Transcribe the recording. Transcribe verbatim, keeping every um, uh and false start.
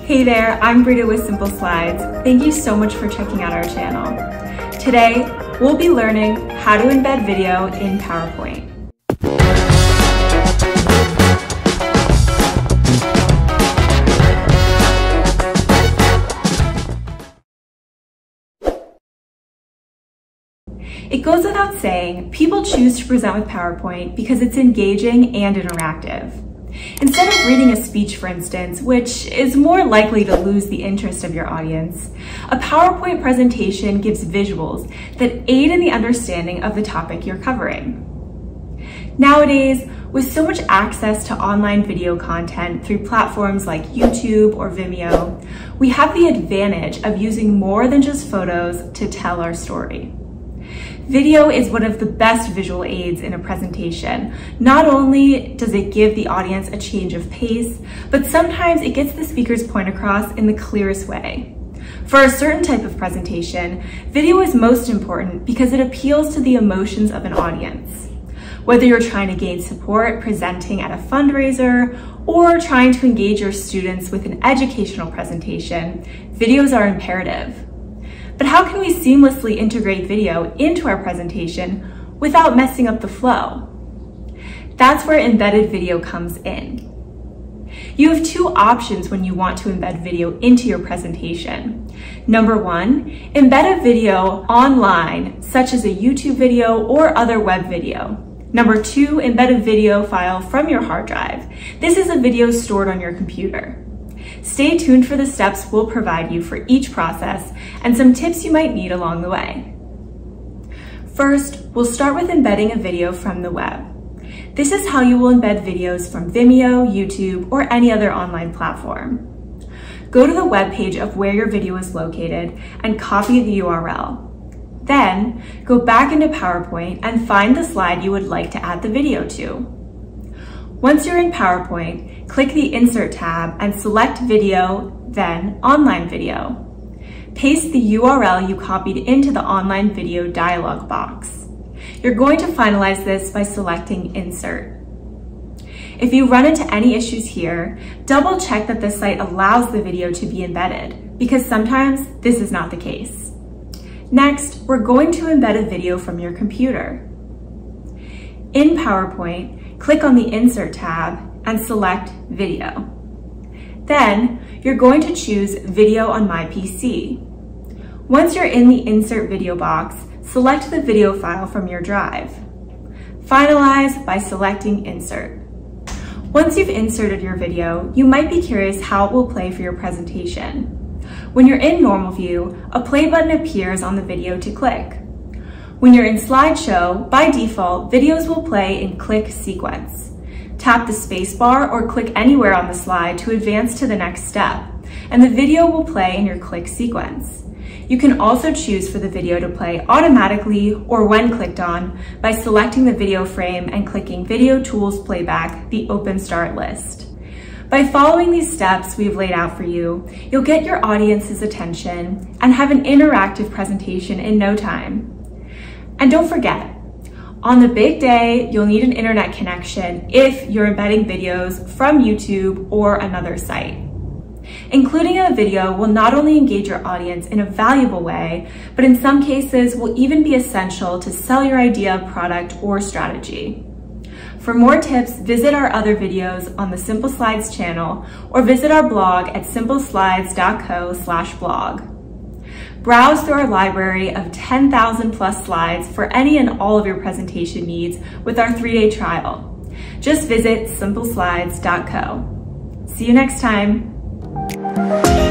Hey there, I'm Brita with Simple Slides. Thank you so much for checking out our channel. Today, we'll be learning how to embed video in PowerPoint. It goes without saying, people choose to present with PowerPoint because it's engaging and interactive. Instead of reading a speech, for instance, which is more likely to lose the interest of your audience, a PowerPoint presentation gives visuals that aid in the understanding of the topic you're covering. Nowadays, with so much access to online video content through platforms like YouTube or Vimeo, we have the advantage of using more than just photos to tell our story. Video is one of the best visual aids in a presentation. Not only does it give the audience a change of pace, but sometimes it gets the speaker's point across in the clearest way. For a certain type of presentation, video is most important because it appeals to the emotions of an audience. Whether you're trying to gain support presenting at a fundraiser or trying to engage your students with an educational presentation, videos are imperative. But how can we seamlessly integrate video into our presentation without messing up the flow? That's where embedded video comes in. You have two options when you want to embed video into your presentation. Number one, embed a video online, such as a YouTube video or other web video. Number two, embed a video file from your hard drive. This is a video stored on your computer. Stay tuned for the steps we'll provide you for each process and some tips you might need along the way. First, we'll start with embedding a video from the web. This is how you will embed videos from Vimeo, YouTube, or any other online platform. Go to the web page of where your video is located and copy the U R L. Then, go back into PowerPoint and find the slide you would like to add the video to. Once you're in PowerPoint, click the Insert tab and select Video, then Online Video. Paste the U R L you copied into the Online Video dialog box. You're going to finalize this by selecting Insert. If you run into any issues here, double check that the site allows the video to be embedded, because sometimes this is not the case. Next, we're going to embed a video from your computer. In PowerPoint, click on the Insert tab and select Video. Then, you're going to choose Video on my P C. Once you're in the Insert Video box, select the video file from your drive. Finalize by selecting Insert. Once you've inserted your video, you might be curious how it will play for your presentation. When you're in normal view, a play button appears on the video to click. When you're in slideshow, by default, videos will play in click sequence. Tap the spacebar or click anywhere on the slide to advance to the next step, and the video will play in your click sequence. You can also choose for the video to play automatically or when clicked on by selecting the video frame and clicking Video Tools Playback, the Open Start list. By following these steps we've laid out for you, you'll get your audience's attention and have an interactive presentation in no time. And don't forget, on the big day, you'll need an internet connection if you're embedding videos from YouTube or another site. Including a video will not only engage your audience in a valuable way, but in some cases will even be essential to sell your idea, product, or strategy. For more tips, visit our other videos on the Simple Slides channel or visit our blog at simple slides dot co slash blog. Browse through our library of ten thousand plus slides for any and all of your presentation needs with our three-day trial. Just visit simple slides dot co. See you next time.